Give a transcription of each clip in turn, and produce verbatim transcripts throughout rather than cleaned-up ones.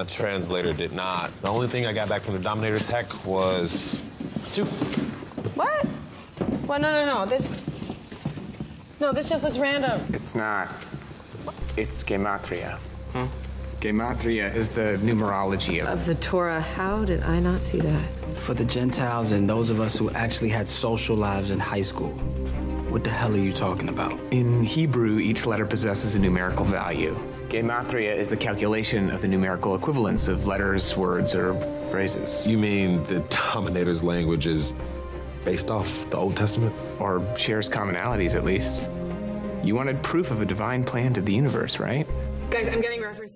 my translator did not. The only thing I got back from the Dominator tech was soup. What? Well, no, no, no. This. No, this just looks random. It's not. It's Gematria. Hmm? Gematria is the numerology of... Of the Torah. How did I not see that? For the Gentiles and those of us who actually had social lives in high school, what the hell are you talking about? In Hebrew, each letter possesses a numerical value. Gematria is the calculation of the numerical equivalents of letters, words, or phrases. You mean the Dominator's language is based off the Old Testament? Or shares commonalities, at least. You wanted proof of a divine plan to the universe, right? Guys, I'm getting references.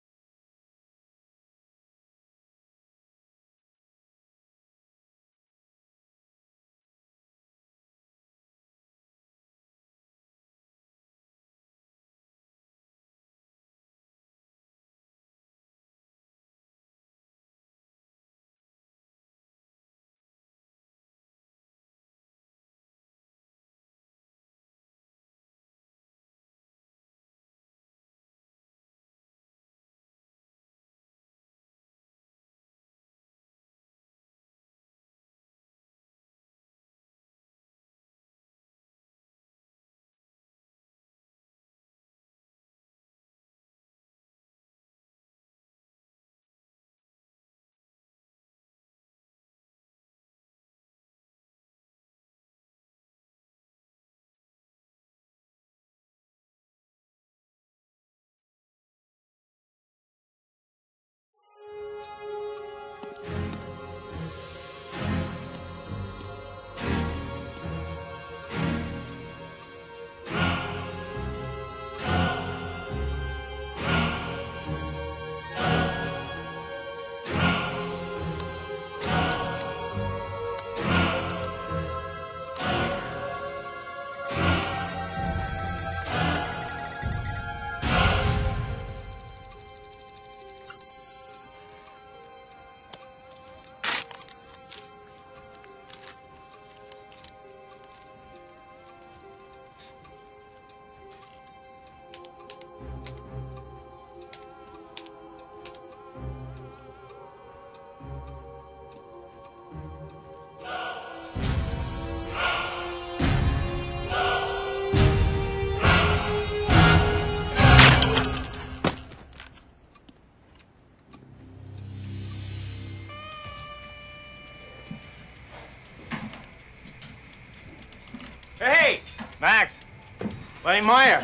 Hey, Max. Lenny Meyer.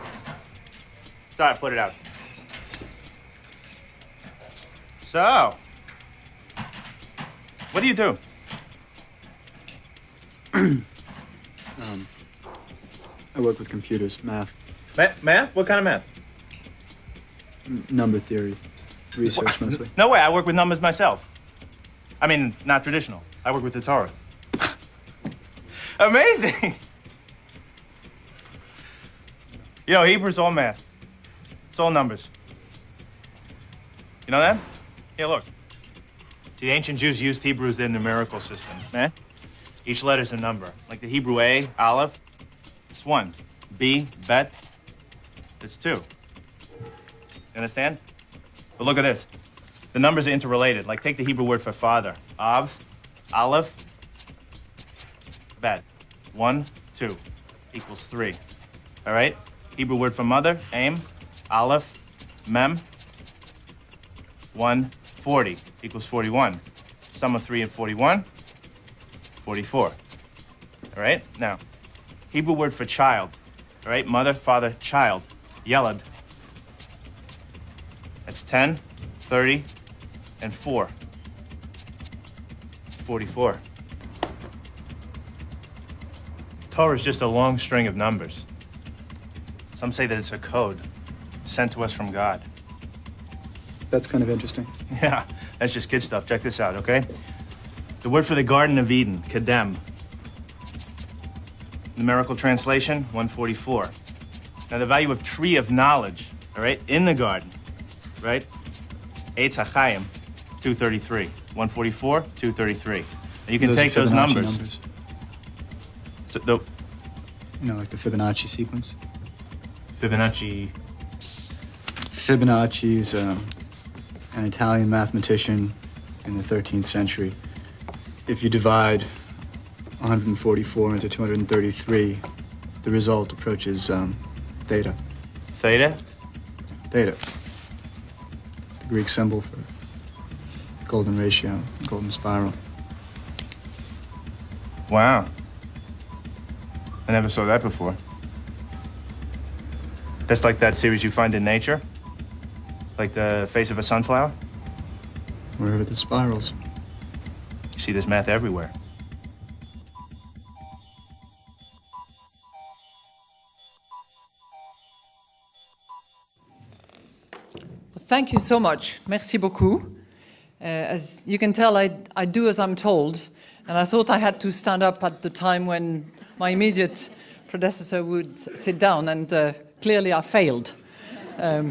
Sorry, put it out. So, what do you do? um, I work with computers, math. Ma math? What kind of math? N number theory, research mostly. No way, I work with numbers myself. I mean, not traditional. I work with the Torah. Amazing! You know, Hebrew's all math. It's all numbers. You know that? Here, look. The ancient Jews used Hebrew as their numerical system, man. Each letter's a number. Like the Hebrew A, Aleph, it's one. B, Bet, it's two. You understand? But look at this. The numbers are interrelated. Like, take the Hebrew word for father. Av, Aleph, Bet. One, two, equals three. All right? Hebrew word for mother, Aim, Aleph, Mem. One, forty, equals forty-one. Sum of three and forty-one, forty-four. All right? Now, Hebrew word for child. All right? Mother, father, child. Yelad. That's ten, thirty, and four. forty-four. Torah is just a long string of numbers. Some say that it's a code sent to us from God. That's kind of interesting. Yeah, that's just kid stuff. Check this out, okay? The word for the Garden of Eden, Kedem. Numerical translation, one forty-four. Now the value of tree of knowledge, all right, in the garden, right? Eitz HaChaim, two thirty-three. one forty-four, two thirty-three. And you can those take those Fibonacci numbers. numbers. So the You know, like the Fibonacci sequence. Fibonacci. Fibonacci's um, an Italian mathematician in the thirteenth century. If you divide one hundred forty-four into two hundred thirty-three, the result approaches um, theta. Theta? Theta. The Greek symbol for golden ratio, golden spiral. Wow. I never saw that before. That's like that series you find in nature? Like the face of a sunflower? Wherever the spirals. You see this math everywhere. Thank you so much. Merci beaucoup. Uh, as you can tell, I, I do as I'm told, and I thought I had to stand up at the time when my immediate predecessor would sit down, and uh, clearly I failed. Um,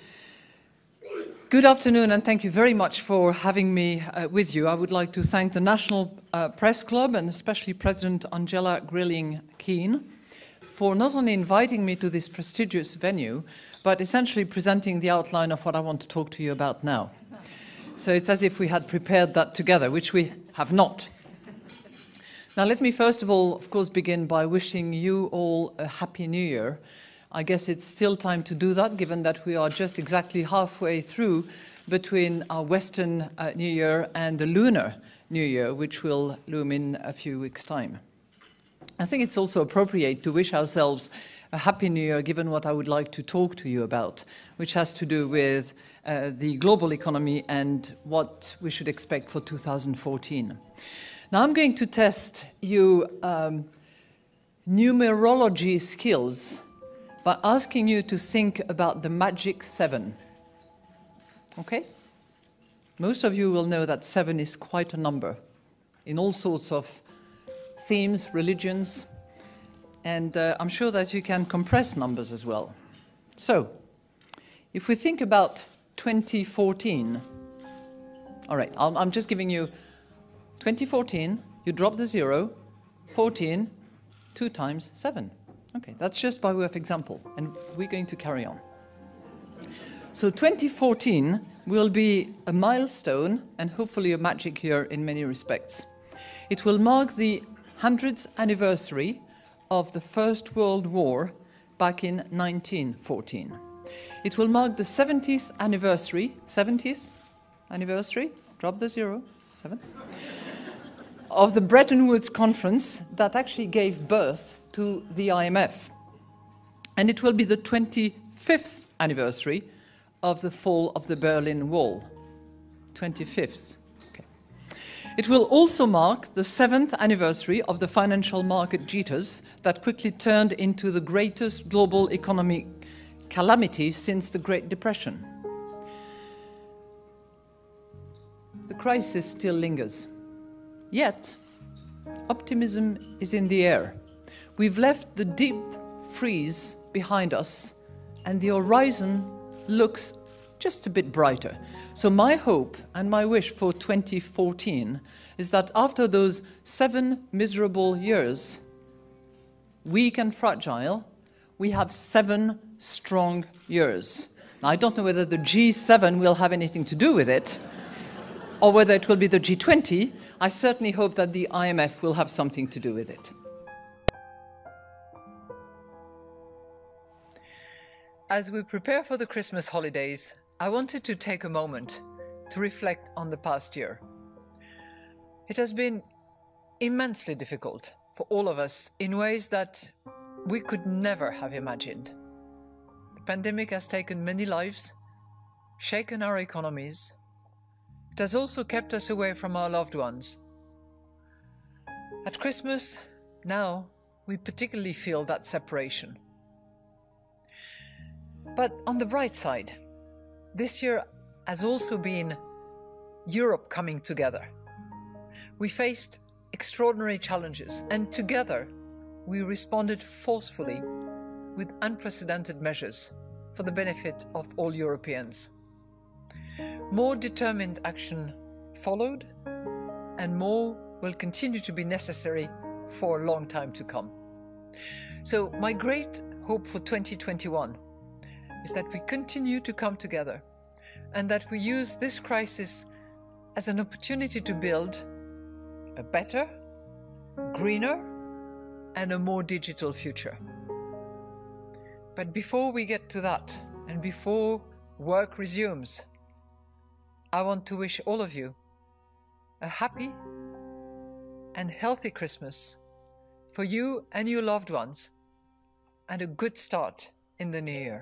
good afternoon, and thank you very much for having me uh, with you. I would like to thank the National uh, Press Club, and especially President Angela Grilling-Keane, for not only inviting me to this prestigious venue, but essentially presenting the outline of what I want to talk to you about now. So it's as if we had prepared that together, which we have not. Now, let me first of all, of course, begin by wishing you all a Happy New Year. I guess it's still time to do that, given that we are just exactly halfway through between our Western uh, New Year and the Lunar New Year, which will loom in a few weeks' time. I think it's also appropriate to wish ourselves a Happy New Year, given what I would like to talk to you about, which has to do with uh, the global economy and what we should expect for two thousand fourteen. Now, I'm going to test you um, numerology skills by asking you to think about the magic seven. Okay? Most of you will know that seven is quite a number in all sorts of themes, religions, and uh, I'm sure that you can compress numbers as well. So, if we think about twenty fourteen, all right, I'm, I'm just giving you twenty fourteen, you drop the zero, fourteen, two times seven. Okay, that's just by way of example, and we're going to carry on. So twenty fourteen will be a milestone and hopefully a magic year in many respects. It will mark the hundredth anniversary of the First World War back in nineteen fourteen. It will mark the seventieth anniversary, seventieth anniversary, drop the zero, seven, of the Bretton Woods Conference that actually gave birth to the I M F. And it will be the twenty-fifth anniversary of the fall of the Berlin Wall. twenty-fifth. Okay. It will also mark the seventh anniversary of the financial market jitters that quickly turned into the greatest global economic calamity since the Great Depression. The crisis still lingers. Yet, optimism is in the air. We've left the deep freeze behind us, and the horizon looks just a bit brighter. So my hope and my wish for twenty fourteen is that after those seven miserable years, weak and fragile, we have seven strong years. Now, I don't know whether the G seven will have anything to do with it, or whether it will be the G twenty. I certainly hope that the I M F will have something to do with it. As we prepare for the Christmas holidays, I wanted to take a moment to reflect on the past year. It has been immensely difficult for all of us in ways that we could never have imagined. The pandemic has taken many lives, shaken our economies. It has also kept us away from our loved ones. At Christmas, now, we particularly feel that separation. But on the bright side, this year has also been Europe coming together. We faced extraordinary challenges, and together we responded forcefully with unprecedented measures for the benefit of all Europeans. More determined action followed, and more will continue to be necessary for a long time to come. So my great hope for twenty twenty-one is that we continue to come together and that we use this crisis as an opportunity to build a better, greener, and a more digital future. But before we get to that, and before work resumes, I want to wish all of you a happy and healthy Christmas for you and your loved ones, and a good start in the new year.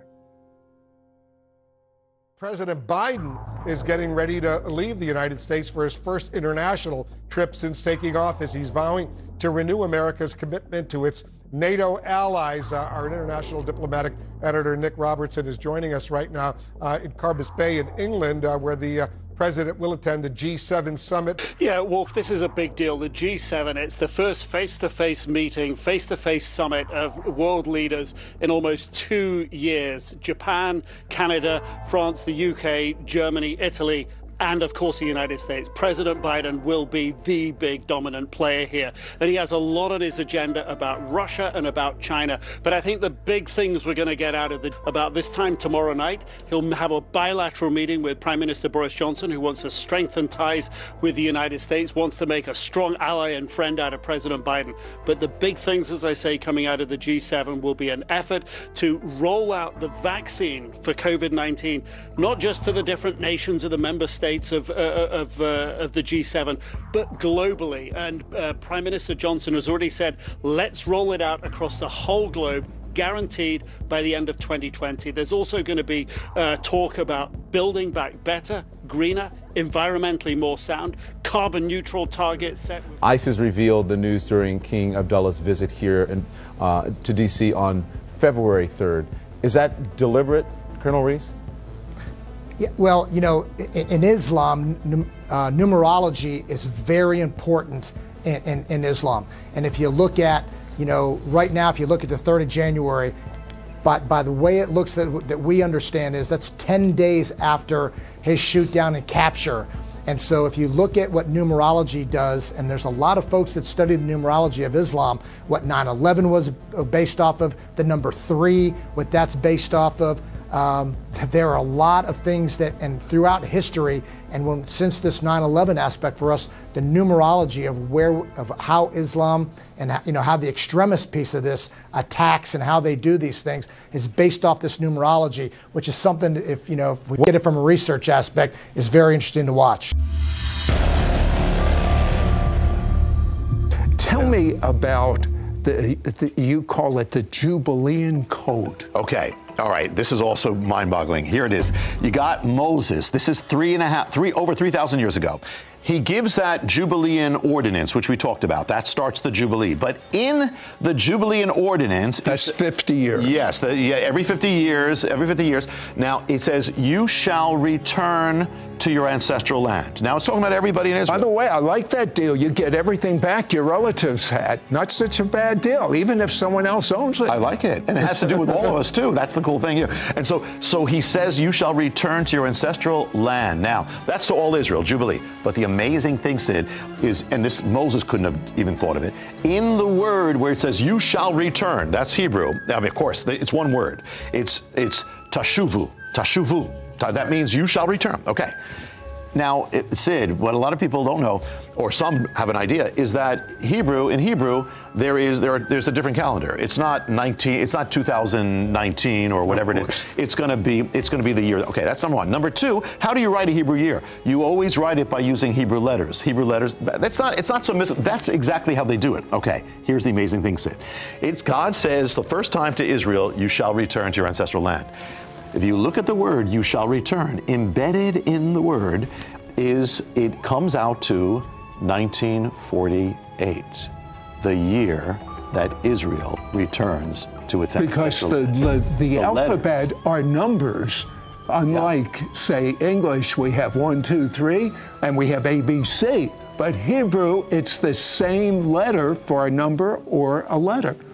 President Biden is getting ready to leave the United States for his first international trip since taking office. He's vowing to renew America's commitment to its NATO allies. Uh, our international diplomatic editor, Nick Robertson, is joining us right now uh, in Carbis Bay in England, uh, where the uh, president will attend the G seven summit. Yeah, Wolf, this is a big deal. The G seven, it's the first face-to-face meeting, face-to-face summit of world leaders in almost two years. Japan, Canada, France, the U K, Germany, Italy, and of course the United States. President Biden will be the big dominant player here. And he has a lot on his agenda about Russia and about China. But I think the big things we're going to get out of the, about this time tomorrow night, he'll have a bilateral meeting with Prime Minister Boris Johnson, who wants to strengthen ties with the United States, wants to make a strong ally and friend out of President Biden. But the big things, as I say, coming out of the G seven will be an effort to roll out the vaccine for COVID nineteen, not just to the different nations of the member states of, uh, of, uh, of the G seven, but globally. And uh, Prime Minister Johnson has already said, let's roll it out across the whole globe, guaranteed by the end of twenty twenty. There's also going to be uh, talk about building back better, greener, environmentally more sound, carbon neutral targets set. ICE revealed the news during King Abdullah's visit here in, uh, to D C on February third. Is that deliberate, Colonel Reese? Yeah, well, you know, in, in Islam, num, uh, numerology is very important in, in, in Islam. And if you look at, you know, right now, if you look at the third of January, but by the way it looks that, that we understand is that's ten days after his shoot down and capture. And so if you look at what numerology does, and there's a lot of folks that study the numerology of Islam, what nine eleven was based off of, the number three, what that's based off of. Um, there are a lot of things that, and throughout history, and when since this nine eleven aspect for us, the numerology of where, of how Islam and you know how the extremist piece of this attacks and how they do these things is based off this numerology, which is something that if you know if we get it from a research aspect, is very interesting to watch. Tell me about the, the you call it the Jubilean Code. Okay. All right, this is also mind-boggling. Here it is. You got Moses. This is three and a half, three over three thousand years ago. He gives that Jubilean ordinance, which we talked about. That starts the Jubilee. But in the Jubilean ordinance, that's fifty years. Yes, the, yeah, every fifty years. Every fifty years. Now it says, "You shall return to your ancestral land." Now it's talking about everybody in Israel. By the way, I like that deal. You get everything back your relatives had. Not such a bad deal, even if someone else owns it. I like it, and it has to do with all of us too. That's the cool thing here. And so, so he says, "You shall return to your ancestral land." Now that's to all Israel, Jubilee. But the amazing thing, Sid, is, and this Moses couldn't have even thought of it, in the word where it says, "You shall return," that's Hebrew. I mean, of course, it's one word. It's it's tashuvu, tashuvu. That means you shall return. Okay. Now, it, Sid, what a lot of people don't know, or some have an idea, is that Hebrew, in Hebrew, there is there are, there's a different calendar. It's not nineteen. It's not two thousand nineteen or whatever it is. It's going to be it's going to be the year. Okay, that's number one. Number two, how do you write a Hebrew year? You always write it by using Hebrew letters. Hebrew letters. That's not. It's not so mis. That's exactly how they do it. Okay. Here's the amazing thing, Sid. It's God says the first time to Israel, "You shall return to your ancestral land." If you look at the word, "you shall return," embedded in the word is, it comes out to nineteen forty-eight, the year that Israel returns to its ancestral land. Because the, the, the, the alphabet letters are numbers. Unlike, yeah. say, English, we have one, two, three, and we have A, B, C. But Hebrew, it's the same letter for a number or a letter.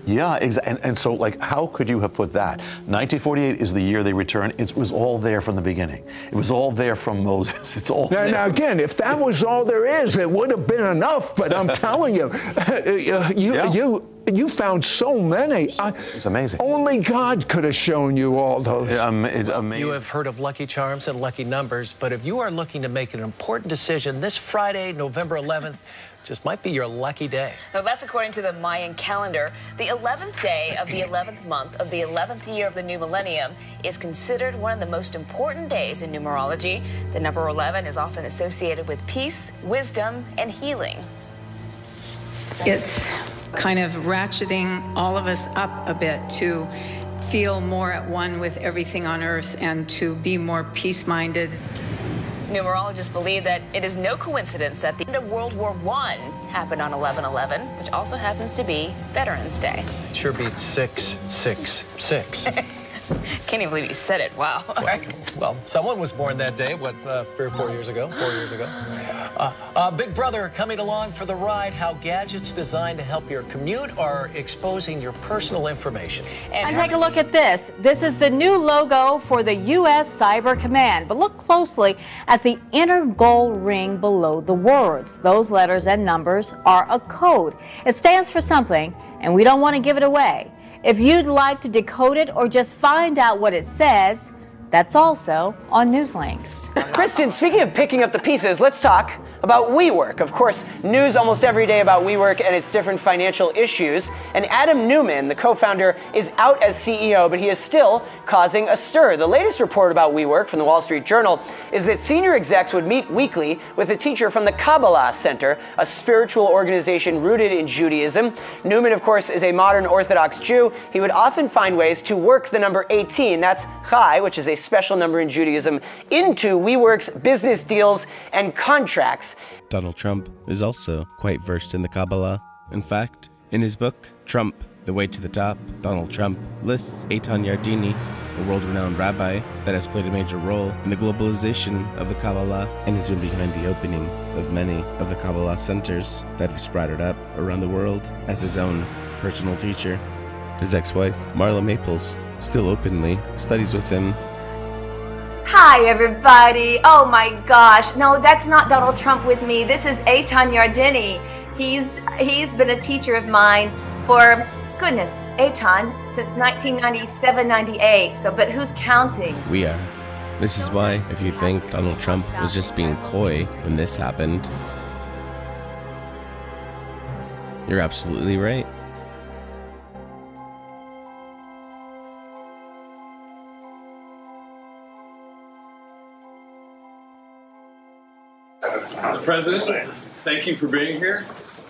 Yeah, exactly. And, and so, like, how could you have put that? nineteen forty-eight is the year they return. It was all there from the beginning. It was all there from Moses. It's all now, there. now, again, if that was all there is, it would have been enough. But I'm telling you, you, Yeah. you, you found so many. I, it's amazing. Only God could have shown you all those. Yeah, um, it's amazing. You have heard of lucky charms and lucky numbers, but if you are looking to make an important decision this Friday, November eleventh, just might be your lucky day. Now, that's according to the Mayan calendar. The eleventh day of the eleventh month of the eleventh year of the new millennium is considered one of the most important days in numerology. The number eleven is often associated with peace, wisdom, and healing. It's kind of ratcheting all of us up a bit to feel more at one with everything on earth and to be more peace-minded. Numerologists believe that it is no coincidence that the end of World War One happened on eleven eleven, which also happens to be Veterans Day. Sure beats six, six, six. Can't even believe you said it. Wow. Well, well, someone was born that day, what, uh, three or four years ago? Four years ago. Uh, uh, Big Brother coming along for the ride, how gadgets designed to help your commute are exposing your personal information. And, and take a look at this. This is the new logo for the U S Cyber Command. But look closely at the inner gold ring below the words. Those letters and numbers are a code. It stands for something, and we don't want to give it away. If you'd like to decode it or just find out what it says, that's also on Newslinks. Kristen, speaking of picking up the pieces, let's talk about WeWork. Of course, news almost every day about WeWork and its different financial issues. And Adam Newman, the co-founder, is out as C E O, but he is still causing a stir. The latest report about WeWork from the Wall Street Journal is that senior execs would meet weekly with a teacher from the Kabbalah Center, a spiritual organization rooted in Judaism. Newman, of course, is a modern Orthodox Jew. He would often find ways to work the number eighteen, that's Chai, which is a special number in Judaism, into WeWork's business deals and contracts. Donald Trump is also quite versed in the Kabbalah. In fact, in his book, Trump, The Way to the Top, Donald Trump lists Eitan Yardini, a world-renowned rabbi that has played a major role in the globalization of the Kabbalah and has been behind the opening of many of the Kabbalah centers that have sprouted up around the world as his own personal teacher. His ex-wife, Marla Maples, still openly studies with him. Hi, everybody. Oh, my gosh. No, that's not Donald Trump with me. This is Eitan Yardini. He's, he's been a teacher of mine for, goodness, Eitan, since nineteen ninety-seven ninety-eight. So, but who's counting? We are. This is why, if you think Donald Trump was just being coy when this happened, you're absolutely right. President, thank you for being here.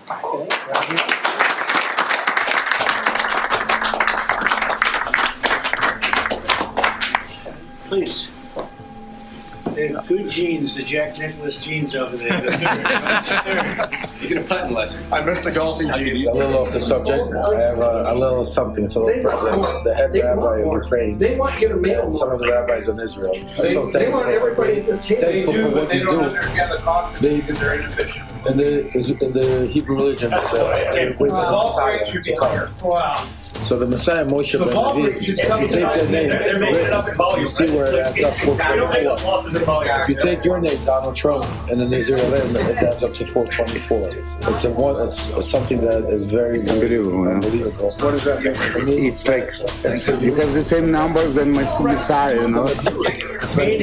Please. They're good genes, the Jack Nicklaus genes over there. You get a putting lesson. I missed the golfing genes. A little off the subject. I have a, a little something to the president, the head rabbi of Ukraine. They want you to make and some of the rabbis in Israel. I'm so they want everybody at this table. Thankful for what they you don't do. understand the cost They, because they're inefficient. in the in the Hebrew religion, it's, uh, they wait for the Messiah to come. Wow. So the Messiah Moshe ben David, if you take their name, you see where it adds up four twenty-four. If you take your name, Donald Trump, and then there's zero eleven, it adds up to four twenty-four. It's a one. It's, it's something that is very It's unbelievable. unbelievable. What does that mean? It's like you have the same numbers and Messiah, you know. It's like,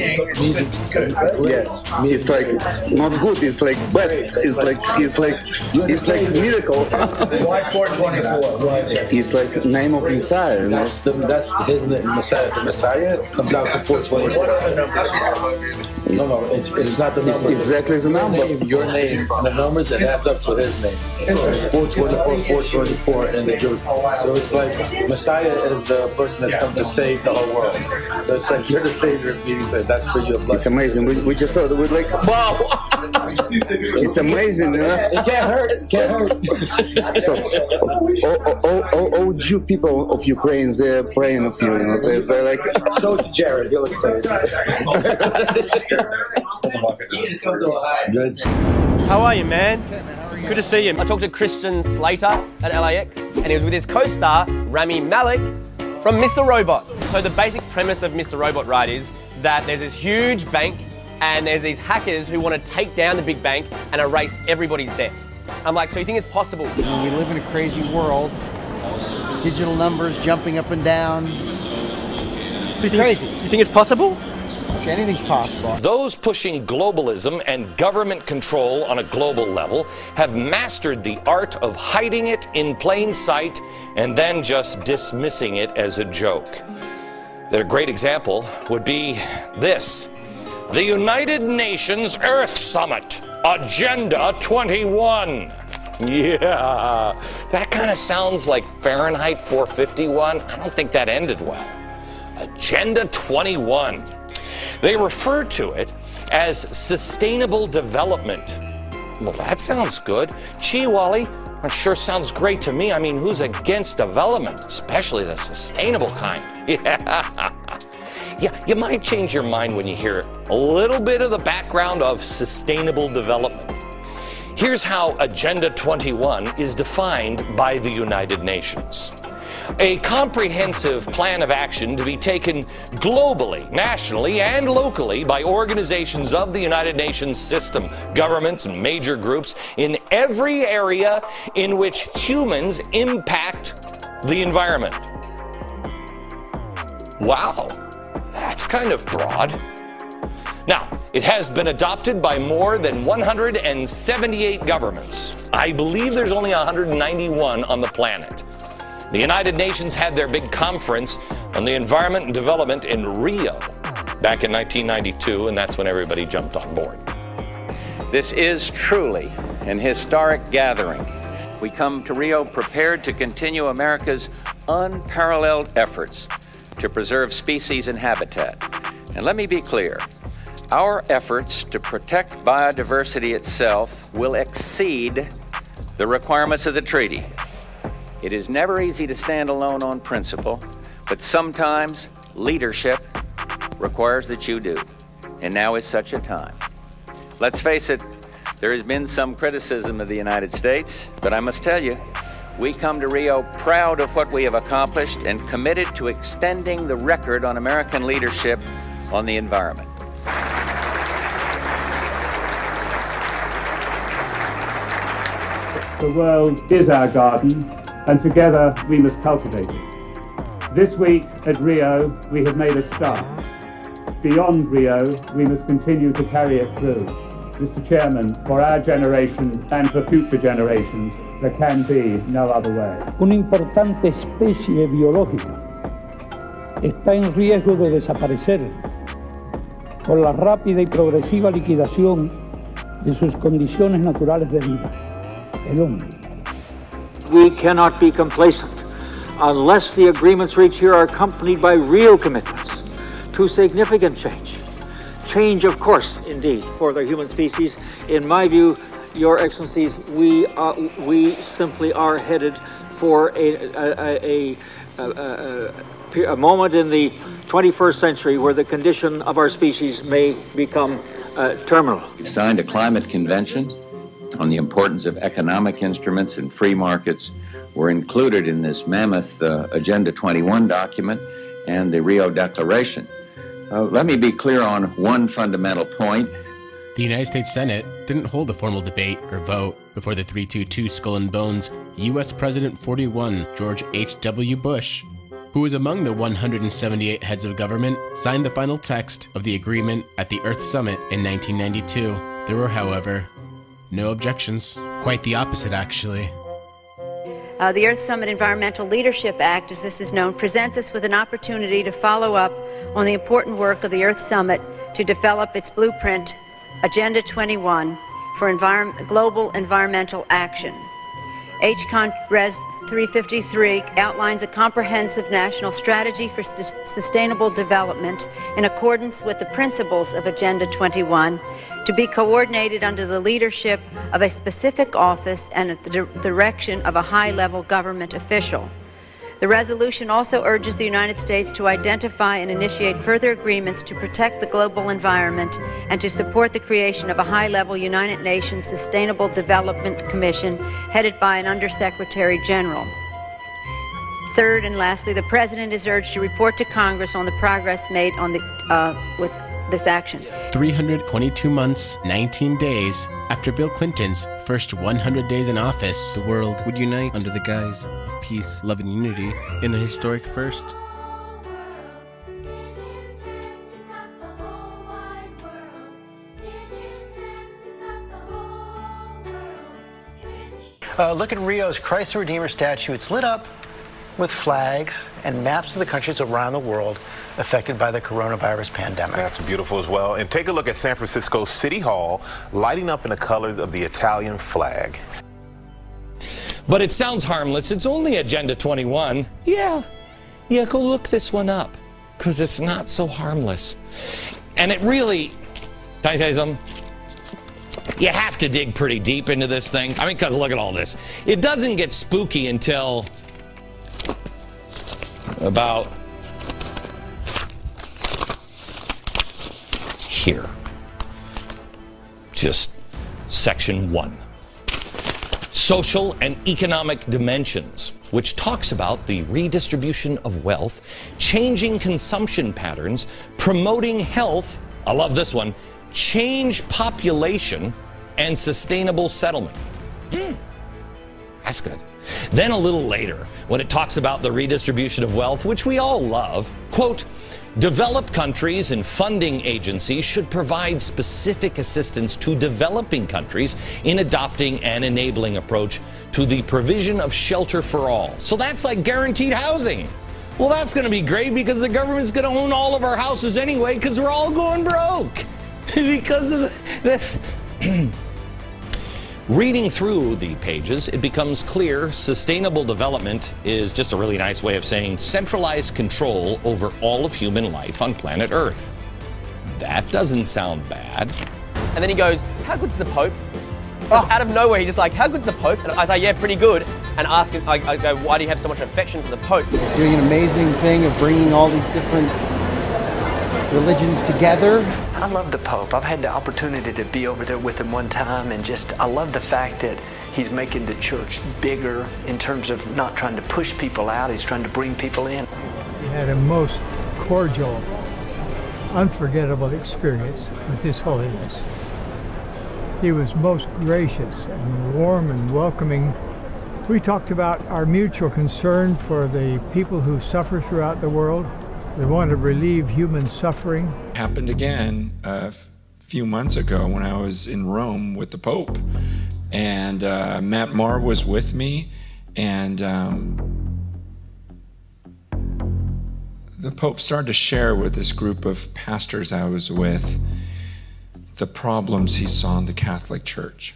yeah, it's like not good. It's like best. It's like it's like it's like miracle. Why four twenty-four? It's like name of Messiah. You know? That's the, that's his name, Messiah. The Messiah comes out to four twenty-four. No, no, it's, it's not the number. It's exactly the number. Name, your name, and the numbers, it adds up to his name. So it's four twenty-four, four twenty-four in the Jew. So it's like Messiah is the person that's come to save the whole world. So it's like you're the savior, meaning that that's for you. It's amazing. We, we just thought we're like, wow. It's amazing, you know? It can't hurt. It can't hurt. So, all, all, all, all Jew people of Ukraine, they're praying of you, you know? They're, they're like... Show it to Jared. He'll explain it. How are you, man? Good to see you. I talked to Christian Slater at L A X, and he was with his co-star, Rami Malek, from Mister Robot. So the basic premise of Mister Robot, right, is that there's this huge bank, and there's these hackers who want to take down the big bank and erase everybody's debt. I'm like, so you think it's possible? You know, we live in a crazy world. Digital numbers jumping up and down. So you think crazy. You think it's possible? Anything's possible. Those pushing globalism and government control on a global level have mastered the art of hiding it in plain sight and then just dismissing it as a joke. Their great example would be this: the United Nations Earth Summit, Agenda twenty-one. Yeah, that kind of sounds like Fahrenheit four fifty-one. I don't think that ended well. Agenda twenty-one. They refer to it as sustainable development. Well, that sounds good. Gee, Wally, that sure sounds great to me. I mean, who's against development, especially the sustainable kind? Yeah. Yeah, you might change your mind when you hear a little bit of the background of sustainable development. Here's how Agenda twenty-one is defined by the United Nations. A comprehensive plan of action to be taken globally, nationally, and locally by organizations of the United Nations system, governments, and major groups in every area in which humans impact the environment. Wow, that's kind of broad. Now, it has been adopted by more than one hundred seventy-eight governments. I believe there's only one hundred ninety-one on the planet. The United Nations had their big conference on the environment and development in Rio back in nineteen ninety-two, and that's when everybody jumped on board. This is truly an historic gathering. We come to Rio prepared to continue America's unparalleled efforts to preserve species and habitat. And let me be clear, our efforts to protect biodiversity itself will exceed the requirements of the treaty. It is never easy to stand alone on principle, but sometimes leadership requires that you do. And now is such a time. Let's face it, there has been some criticism of the United States, but I must tell you, we come to Rio proud of what we have accomplished and committed to extending the record on American leadership on the environment. The world is our garden, and together we must cultivate it. This week at Rio, we have made a start. Beyond Rio, we must continue to carry it through. Mister Chairman, for our generation and for future generations, there can be no other way. Una importante especie biológica está en riesgo de desaparecer por la rápida y progresiva liquidación de sus condiciones naturales de vida, el hombre. We cannot be complacent unless the agreements reached here are accompanied by real commitments to significant change. Change, of course, indeed, for the human species. In my view, Your Excellencies, we are, we simply are headed for a, a, a, a, a, a moment in the twenty-first century where the condition of our species may become uh, terminal. We've signed a climate convention on the importance of economic instruments and free markets. Were included in this mammoth uh, Agenda twenty-one document and the Rio Declaration. Uh, let me be clear on one fundamental point. The United States Senate didn't hold a formal debate or vote before the three two two Skull and Bones. U S President forty-one, George H W Bush, who was among the one hundred seventy-eight heads of government, signed the final text of the agreement at the Earth Summit in nineteen ninety-two. There were, however, no objections. Quite the opposite, actually. Uh, the Earth Summit Environmental Leadership Act, as this is known, presents us with an opportunity to follow up on the important work of the Earth Summit to develop its blueprint, Agenda twenty-one, for envir- global environmental action. H Con Res three fifty-three outlines a comprehensive national strategy for st- sustainable development in accordance with the principles of Agenda twenty-one, to be coordinated under the leadership of a specific office and at the di- direction of a high-level government official. The resolution also urges the United States to identify and initiate further agreements to protect the global environment and to support the creation of a high-level United Nations Sustainable Development Commission headed by an Undersecretary General. Third and lastly, the President is urged to report to Congress on the progress made on the, uh, with this action. three hundred twenty-two months, nineteen days after Bill Clinton's first one hundred days in office, the world would unite under the guise of peace, love, and unity in a historic first. Uh, look at Rio's Christ the Redeemer statue. It's lit up with flags and maps of the countries around the world affected by the coronavirus pandemic. That's beautiful as well. And take a look at San Francisco City Hall lighting up in the colors of the Italian flag. But it sounds harmless. It's only Agenda twenty-one. Yeah, yeah, go look this one up, because it's not so harmless. And it really, can I tell you something? You have to dig pretty deep into this thing. I mean, because look at all this. It doesn't get spooky until about here. Just section one. Social and economic dimensions, which talks about the redistribution of wealth, changing consumption patterns, promoting health, I love this one, change population, and sustainable settlement. Mm, that's good. Then a little later, when it talks about the redistribution of wealth, which we all love, quote, developed countries and funding agencies should provide specific assistance to developing countries in adopting an enabling approach to the provision of shelter for all. So that's like guaranteed housing. Well, that's going to be great because the government's going to own all of our houses anyway because we're all going broke because of this. Reading through the pages, it becomes clear sustainable development is just a really nice way of saying centralized control over all of human life on planet Earth. That doesn't sound bad. And then he goes, how good's the Pope? Oh. Out of nowhere, he just like, how good's the Pope? And I say, yeah, pretty good. And ask him, I, I go, why do you have so much affection for the Pope? Doing an amazing thing of bringing all these different religions together. I love the Pope. I've had the opportunity to be over there with him one time, and just, I love the fact that he's making the church bigger in terms of not trying to push people out, he's trying to bring people in. He had a most cordial, unforgettable experience with His Holiness. He was most gracious and warm and welcoming. We talked about our mutual concern for the people who suffer throughout the world. We want to relieve human suffering. Happened again a few months ago when I was in Rome with the Pope. And uh, Matt Maher was with me, and um, the Pope started to share with this group of pastors I was with the problems he saw in the Catholic Church.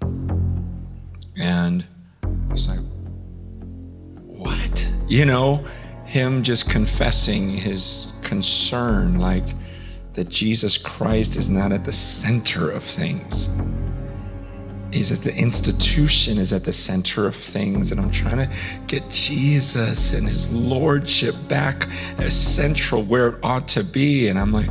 And I was like, what? You know? Him just confessing his concern, like that Jesus Christ is not at the center of things. He says the institution is at the center of things, and I'm trying to get Jesus and his lordship back as central where it ought to be. And I'm like,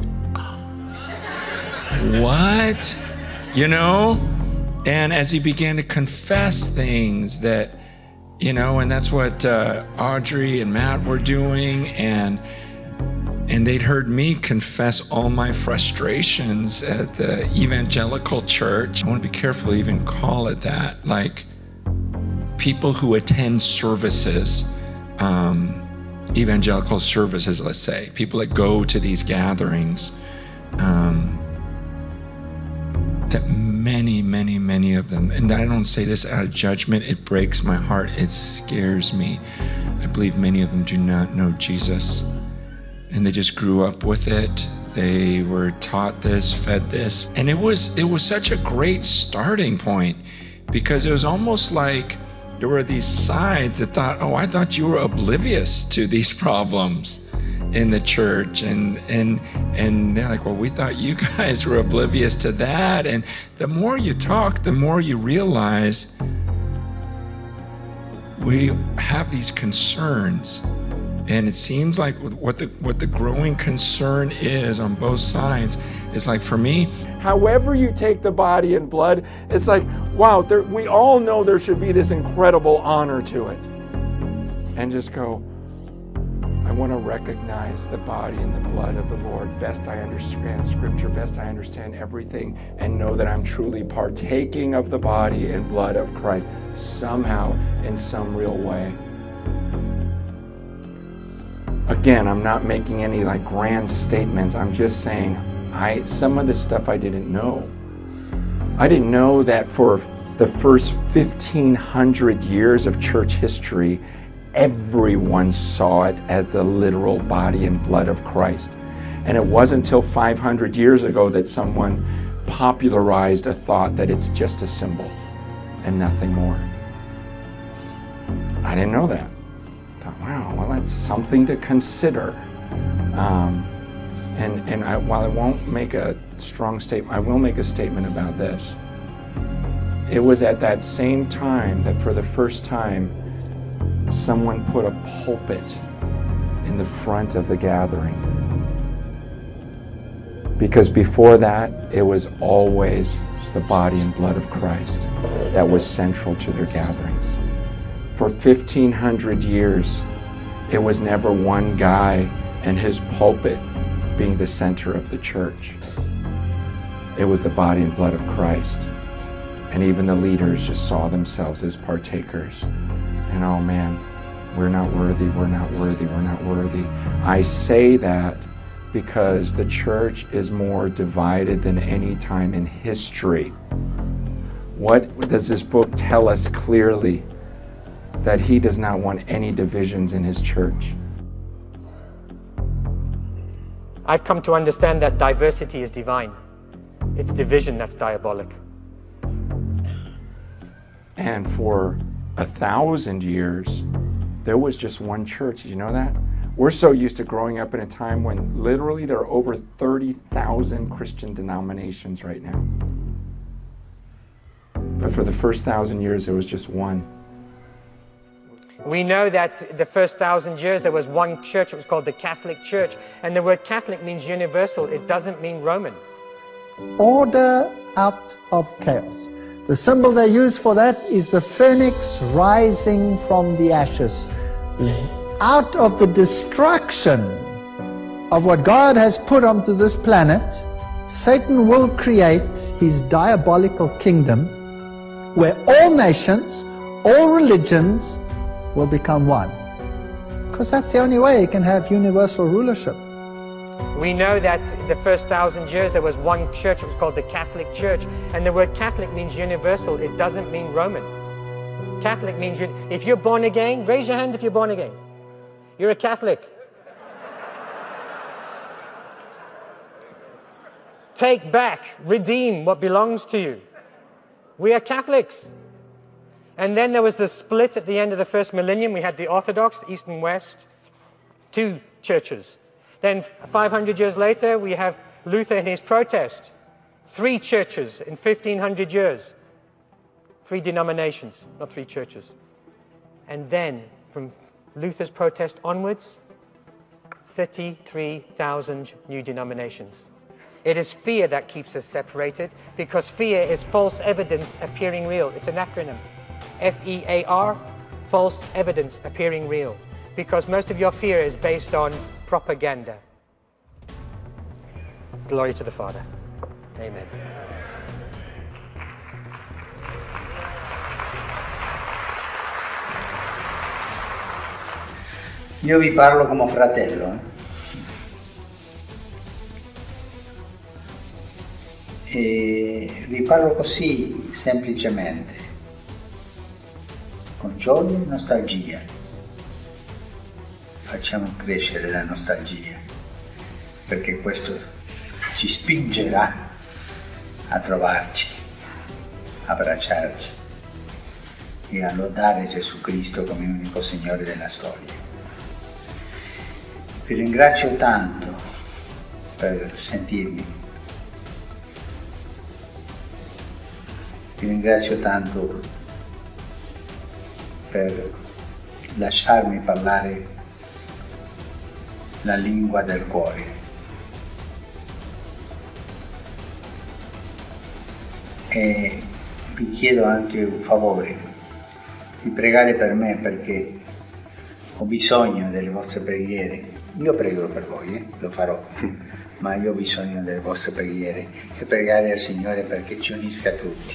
what? You know? And as he began to confess things that, you know, and that's what uh, Audrey and Matt were doing, and and they'd heard me confess all my frustrations at the evangelical church. I want to be careful to even call it that. Like, people who attend services, um, evangelical services, let's say, people that go to these gatherings, um, that many, many, many of them, and I don't say this out of judgment, it breaks my heart, it scares me. I believe many of them do not know Jesus, and they just grew up with it. They were taught this, fed this, and it was it was such a great starting point, because it was almost like there were these sides that thought, oh, I thought you were oblivious to these problems in the church, and and and they're like, well, we thought you guys were oblivious to that. And the more you talk, the more you realize we have these concerns, and it seems like what the what the growing concern is on both sides is like, for me, however you take the body and blood, it's like, wow, there, we all know there should be this incredible honor to it. And just go, I want to recognize the body and the blood of the Lord. Best I understand Scripture, best I understand everything, and know that I'm truly partaking of the body and blood of Christ somehow in some real way. Again, I'm not making any like grand statements. I'm just saying, I some of this stuff I didn't know. I didn't know that for the first fifteen hundred years of church history, everyone saw it as the literal body and blood of Christ. And it wasn't until five hundred years ago that someone popularized a thought that it's just a symbol and nothing more. I didn't know that. I thought, wow, well, that's something to consider. Um, and and I, while I won't make a strong statement, I will make a statement about this. It was at that same time that for the first time, someone put a pulpit in the front of the gathering. Because before that, it was always the body and blood of Christ that was central to their gatherings. For fifteen hundred years, it was never one guy and his pulpit being the center of the church. It was the body and blood of Christ. And even the leaders just saw themselves as partakers. And oh man, we're not worthy, we're not worthy, we're not worthy. I say that because the church is more divided than any time in history. What does this book tell us clearly? That he does not want any divisions in his church. I've come to understand that diversity is divine. It's division that's diabolic. And for a thousand years, there was just one church. Did you know that? We're so used to growing up in a time when literally there are over thirty thousand Christian denominations right now. But for the first thousand years, there was just one. We know that the first thousand years there was one church. It was called the Catholic Church. And the word Catholic means universal. It doesn't mean Roman. Order out of chaos. The symbol they use for that is the phoenix rising from the ashes. Out of the destruction of what God has put onto this planet, Satan will create his diabolical kingdom where all nations, all religions will become one. Because that's the only way he can have universal rulership. We know that the first thousand years there was one church. It was called the Catholic Church. And the word Catholic means universal. It doesn't mean Roman. Catholic means, if you're born again, raise your hand if you're born again. You're a Catholic. Take back, redeem what belongs to you. We are Catholics. And then there was the split at the end of the first millennium. We had the Orthodox, East and West, two churches. Then five hundred years later, we have Luther and his protest. Three churches in fifteen hundred years. Three denominations, not three churches. And then from Luther's protest onwards, thirty-three thousand new denominations. It is fear that keeps us separated, because fear is false evidence appearing real. It's an acronym. F E A R, false evidence appearing real. Because most of your fear is based on propaganda. Glory to the Father. Amen. Io vi parlo come fratello. E vi parlo così semplicemente, con gioia e nostalgia. Facciamo crescere la nostalgia, perché questo ci spingerà a trovarci, a abbracciarci e a lodare Gesù Cristo come unico Signore della storia. Vi ringrazio tanto per sentirmi. Vi ringrazio tanto per lasciarmi parlare la lingua del cuore. E vi chiedo anche un favore, di pregare per me perché ho bisogno delle vostre preghiere. Io prego per voi, eh? Lo farò, ma io ho bisogno delle vostre preghiere e pregare al Signore perché ci unisca tutti.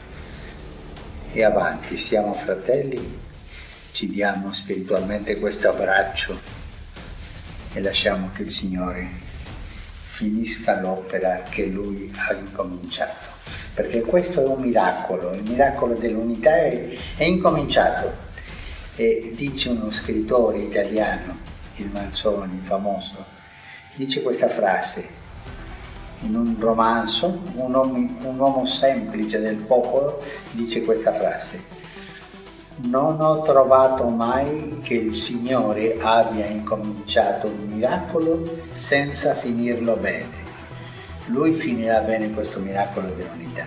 E avanti, siamo fratelli, ci diamo spiritualmente questo abbraccio e lasciamo che il Signore finisca l'opera che Lui ha incominciato. Perché questo è un miracolo, il miracolo dell'unità è, è incominciato. E dice uno scrittore italiano, il Manzoni, famoso, dice questa frase in un romanzo, un uomo, un uomo semplice del popolo dice questa frase: non ho trovato mai che il Signore abbia incominciato un miracolo senza finirlo bene. Lui finirà bene questo miracolo dell'unità.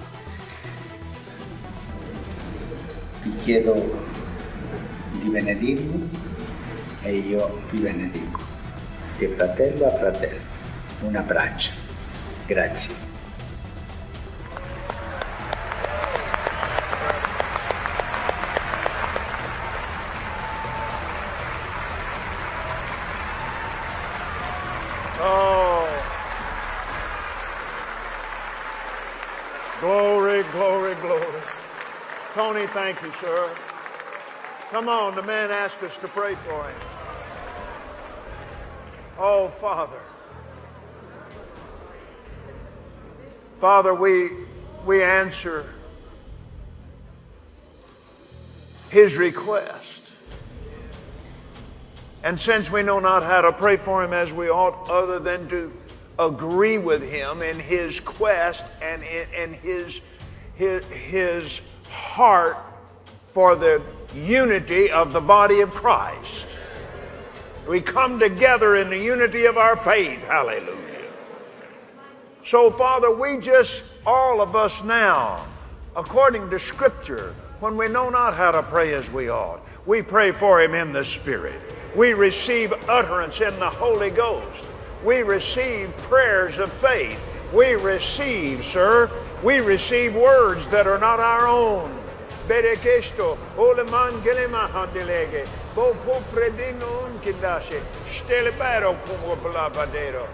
Vi chiedo di benedirmi e io vi benedico, di fratello a fratello. Un abbraccio. Grazie. Oh, glory, glory, glory. Tony, thank you, sir. Come on, the man asked us to pray for him. Oh, Father. Father, we, we answer his request. And since we know not how to pray for him as we ought, other than to agree with him in his quest and in, in his, his, his heart for the unity of the body of Christ. We come together in the unity of our faith. Hallelujah. So, Father, we just, all of us now, according to Scripture, when we know not how to pray as we ought, we pray for him in the Spirit. We receive utterance in the Holy Ghost. We receive prayers of faith. We receive, sir, we receive words that are not our own. Berekesto, oleman gelema handelege, bo popredino unkindashe, stelebero como blabadero.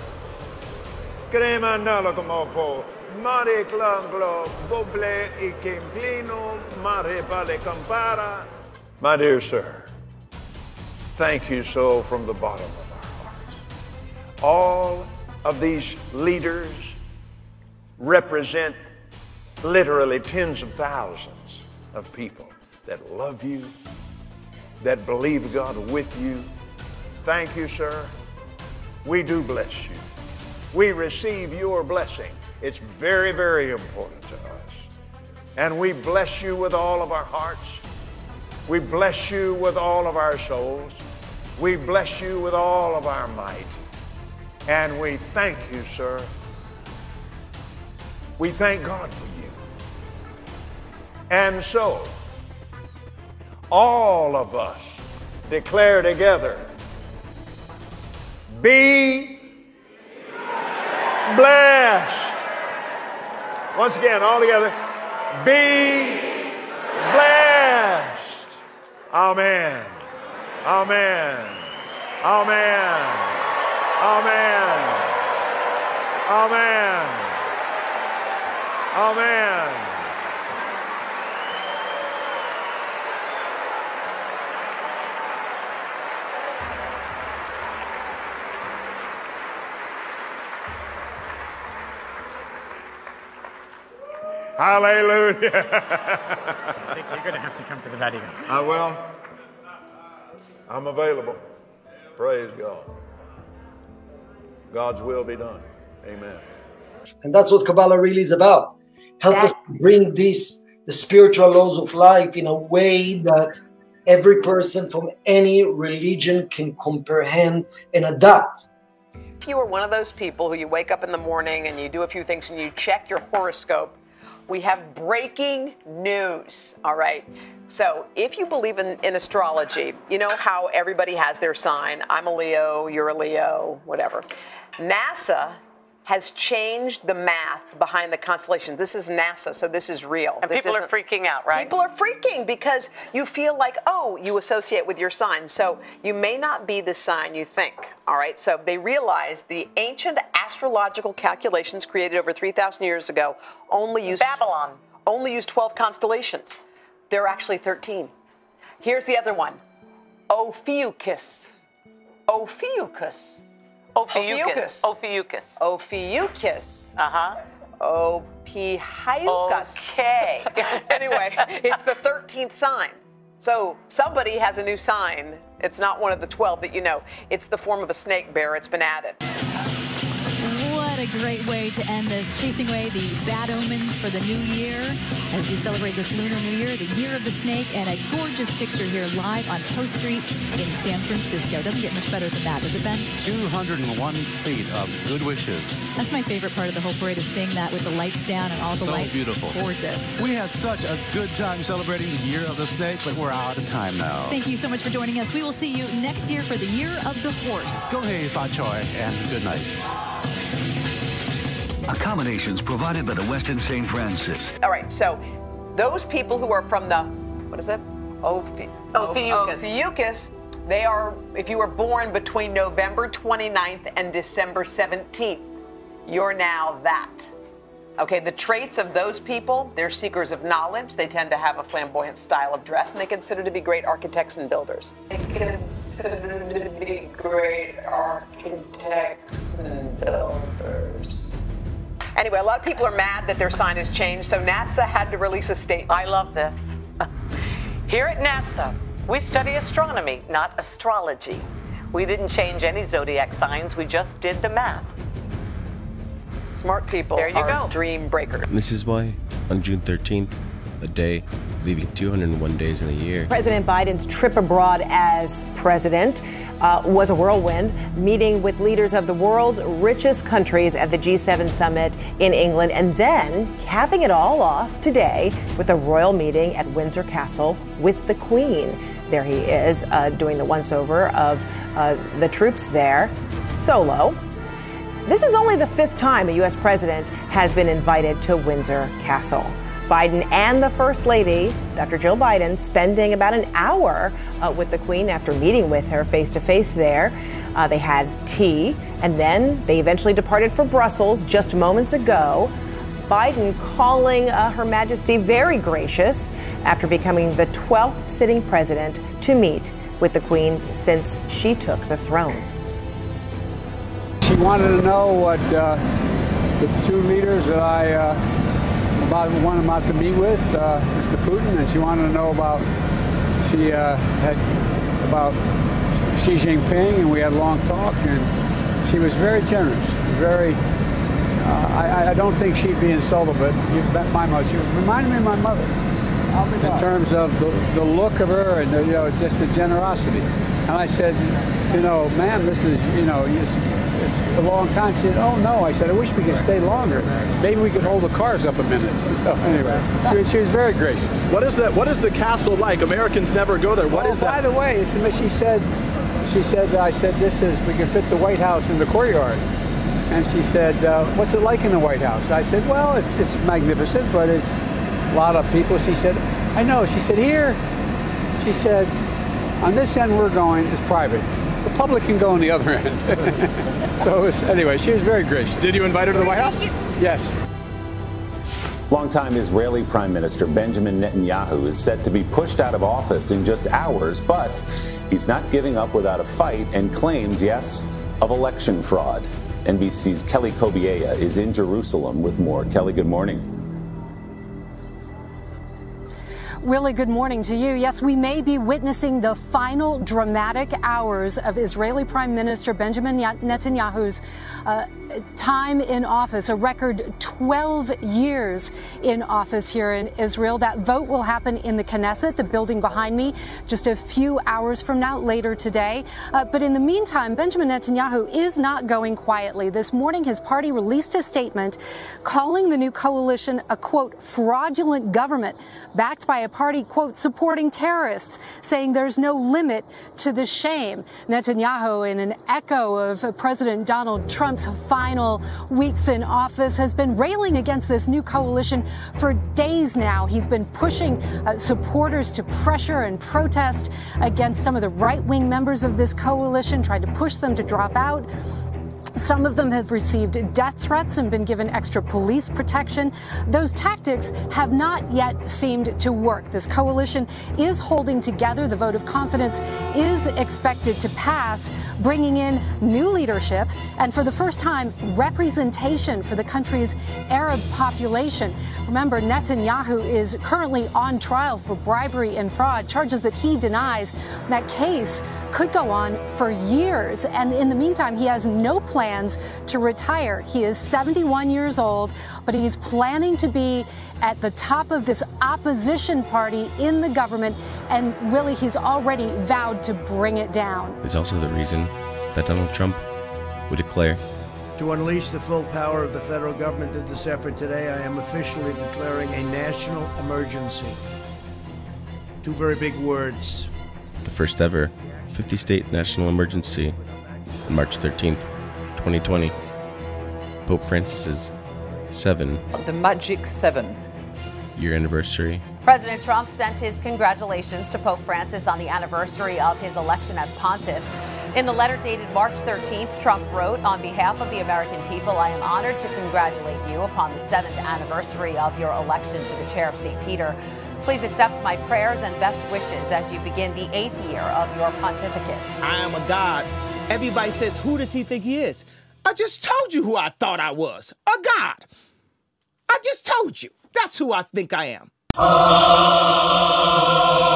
Crema nala como po, mare clanglo, boble e kemplino, mare vale campara. My dear sir, thank you so from the bottom of our hearts. All of these leaders represent literally tens of thousands of people that love you, that believe God with you. Thank you, sir. We do bless you. We receive your blessing. It's very, very important to us. And we bless you with all of our hearts. We bless you with all of our souls. We bless you with all of our might. And we thank you, sir. We thank God for you. And so, all of us declare together, be blessed. Once again, all together, be blessed. Amen. Amen. Amen. Amen. Amen. Amen. Hallelujah. I think you're going to have to come to the Vatican. I will. I'm available. Praise God. God's will be done. Amen. And that's what Kabbalah really is about. Help us bring this, the spiritual laws of life, in a way that every person from any religion can comprehend and adapt. If you are one of those people who you wake up in the morning and you do a few things and you check your horoscope, we have breaking news. All right. So if you believe in, in astrology, you know how everybody has their sign. I'm a Leo, you're a Leo, whatever. NASA has changed the math behind the constellations. This is NASA, so this is real. And this people are freaking out, right? People are freaking because you feel like, oh, you associate with your sign. So you may not be the sign you think, all right? So they realized the ancient astrological calculations created over three thousand years ago only used... Babylon. Only used twelve constellations. There are actually thirteen. Here's the other one. Ophiuchus. Ophiuchus. Ophiuchus. Ophiuchus. Ophiuchus. Uh-huh. Ophiuchus. Okay. Anyway, it's the thirteenth sign. So somebody has a new sign. It's not one of the twelve that you know. It's the form of a snake bear. It's been added. What a great way to end this, chasing away the bad omens for the new year as we celebrate this Lunar New Year, the Year of the Snake, and a gorgeous picture here live on Post Street in San Francisco. Doesn't get much better than that, does it, Ben? two hundred one feet of good wishes. That's my favorite part of the whole parade, is seeing that with the lights down and all the So lights. beautiful. Gorgeous. We had such a good time celebrating the Year of the Snake, but we're out of time now. Thank you so much for joining us. We will see you next year for the Year of the Horse. Go hey, Fa Choi, and good night. Accommodations provided by the Westin Saint Francis. All right, so those people who are from the, what is it? Ophi- Ophiuchus. Ophiuchus, they are, if you were born between November twenty-ninth and December seventeenth, you're now that. Okay, the traits of those people, they're seekers of knowledge. They tend to have a flamboyant style of dress, and they consider to be great architects and builders. They consider to be great architects and builders. Anyway, a lot of people are mad that their sign has changed, so NASA had to release a statement. I love this. Here at NASA, we study astronomy, not astrology. We didn't change any zodiac signs, we just did the math. Smart people There you are go. dream breakers. This is why, on June thirteenth, a day leaving two hundred one days in a year, President Biden's trip abroad as president uh, was a whirlwind, meeting with leaders of the world's richest countries at the G seven summit in England, and then capping it all off today with a royal meeting at Windsor Castle with the Queen. There he is uh, doing the once-over of uh, the troops there, solo. This is only the fifth time a U S president has been invited to Windsor Castle. Biden and the First Lady, Doctor Jill Biden, spending about an hour uh, with the Queen after meeting with her face-to-face there. Uh, they had tea, and then they eventually departed for Brussels just moments ago. Biden calling uh, Her Majesty very gracious after becoming the twelfth sitting president to meet with the Queen since she took the throne. She wanted to know what uh, the two leaders that I uh, about one I'm about to meet with, uh, Mister Putin, and she wanted to know about she uh, had about Xi Jinping, and we had a long talk, and she was very generous, very. Uh, I, I don't think she'd be insulted, but you bet my mother. She reminded me of my mother in terms of the, the look of her and the, you know, just the generosity. And I said, you know, ma'am, this is, you know, it's, it's a long time. She said, oh no. I said, I wish we could stay longer. Maybe we could hold the cars up a minute. So anyway, she, she was very gracious. What is that? What is the castle like? Americans never go there. What oh, is that? By the way, it's, she said, she said, I said, this is, we can fit the White House in the courtyard. And she said, uh, what's it like in the White House? I said, well, it's, it's magnificent, but it's a lot of people. She said, I know. She said, here, she said, on this end we're going is private. The public can go on the other end. So it was, anyway, she was very gracious. Did you invite her to the White House? Yes. Longtime Israeli Prime Minister Benjamin Netanyahu is set to be pushed out of office in just hours, but he's not giving up without a fight and claims, yes, of election fraud. N B C's Kelly Kobiea is in Jerusalem with more. Kelly, good morning. Willie, good morning to you. Yes, we may be witnessing the final dramatic hours of Israeli Prime Minister Benjamin Netanyahu's uh, time in office, a record twelve years in office here in Israel. That vote will happen in the Knesset, the building behind me, just a few hours from now, later today. Uh, but in the meantime, Benjamin Netanyahu is not going quietly. This morning, his party released a statement calling the new coalition a, quote, fraudulent government backed by a party, quote, supporting terrorists, saying there's no limit to the shame. Netanyahu, in an echo of President Donald Trump's final weeks in office, has been railing against this new coalition for days now. He's been pushing uh, supporters to pressure and protest against some of the right-wing members of this coalition, tried to push them to drop out. Some of them have received death threats and been given extra police protection. Those tactics have not yet seemed to work. This coalition is holding together. The vote of confidence is expected to pass, bringing in new leadership and, for the first time, representation for the country's Arab population. Remember, Netanyahu is currently on trial for bribery and fraud, charges that he denies. That case could go on for years. And in the meantime, he has no plan plans to retire. He is seventy-one years old, but he's planning to be at the top of this opposition party in the government. And Willie, he's already vowed to bring it down. Is also the reason that Donald Trump would declare to unleash the full power of the federal government in this effort today, I am officially declaring a national emergency. Two very big words. The first ever fifty state national emergency on March thirteenth, twenty twenty. Pope Francis's seven. The magic seven. Year anniversary. President Trump sent his congratulations to Pope Francis on the anniversary of his election as pontiff. In the letter dated March thirteenth, Trump wrote, "On behalf of the American people, I am honored to congratulate you upon the seventh anniversary of your election to the chair of Saint Peter. Please accept my prayers and best wishes as you begin the eighth year of your pontificate." I am a god. Everybody says, who does he think he is? I just told you who I thought I was. A god. I just told you. That's who I think I am.